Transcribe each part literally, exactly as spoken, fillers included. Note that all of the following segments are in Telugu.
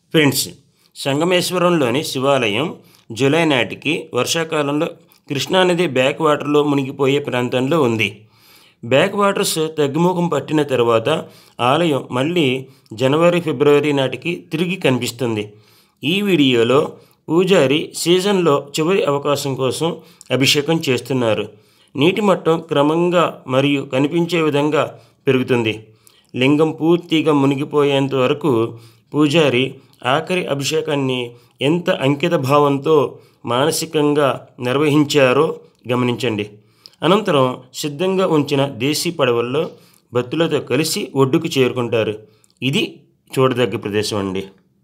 ఫ్రెండ్స్, సంగమేశ్వరంలోని శివాలయం జూలై నాటికి వర్షాకాలంలో కృష్ణానది బ్యాక్ వాటర్లో మునిగిపోయే ప్రాంతంలో ఉంది. బ్యాక్ వాటర్స్ తగ్గుముఖం పట్టిన తర్వాత ఆలయం మళ్ళీ జనవరి ఫిబ్రవరి నాటికి తిరిగి కనిపిస్తుంది. ఈ వీడియోలో పూజారి సీజన్లో చివరి అవకాశం కోసం అభిషేకం చేస్తున్నారు. నీటి మట్టం క్రమంగా మరియు కనిపించే విధంగా పెరుగుతుంది. లింగం పూర్తిగా మునిగిపోయేంత వరకు పూజారి ఆఖరి అభిషేకాన్ని ఎంత అంకిత భావంతో మానసికంగా నిర్వహించారో గమనించండి. అనంతరం సిద్ధంగా ఉంచిన దేశీ పడవల్లో భక్తులతో కలిసి ఒడ్డుకు చేరుకుంటారు. ఇది చూడదగ్గ ప్రదేశం అండి.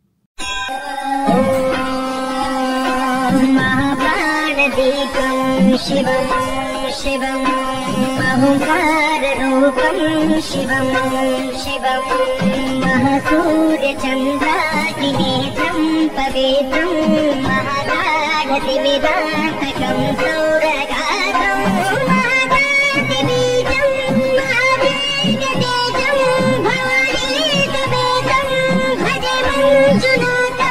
శివం శివం అహంకార రూపం శివం శివం మహసూర్య చంద్రాది నేత్రం పవిత్రం మహాగాఢతి విదాతకం సౌరగాతం మహాగాఢతి బీజం మహావేగతేజం భవానీతవేదం భజ మంజునాథం.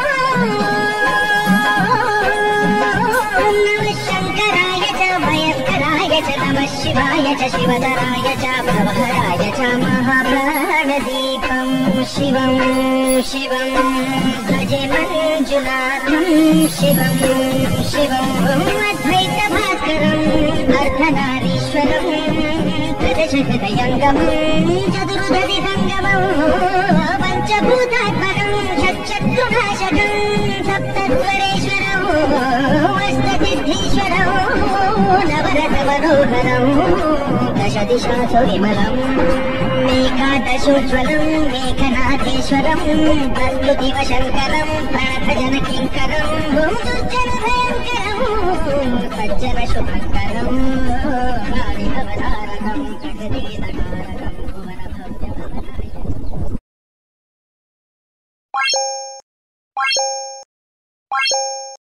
శివాయ చ శివధరాయ చ భవహరాయ చ మహాప్రాణదీపం శివం శివం భజే మంజునాథం శివం శివం అద్వైత భాస్కరం అర్ధనారీశ్వరం ప్రదశహృదయంగమం చతుర్దశి సంగమం పంచభూతాత్మకం షట్శత్రునాశకం సప్తస్వరేశ్వరం అష్టసిద్ధీశ్వరం నవరత మనోహరం దశ దిశాసు విమలం మేకాదశోజ్వలం మేఘనాథేశ్వరం ప్రస్తుతివ శంకరం ప్రణతజన కింకరం దుర్జన భయంకరం సజ్జన శుభంకరం కాళికవతారకం జగదేదకారకం భువన భవ్య